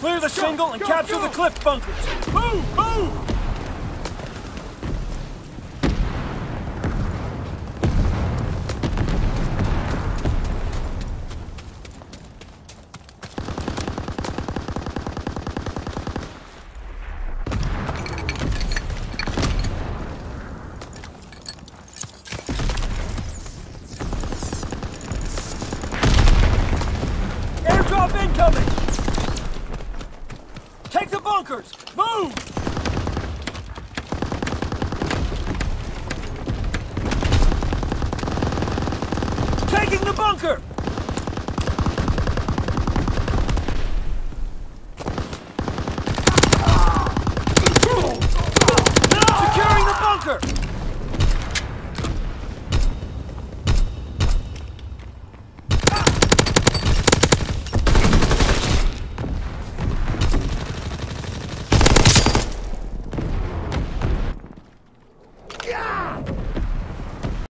Clear the shingle and capture the cliff bunkers. Move! Move! Airdrop incoming! Take the bunkers! Move! Taking the bunker!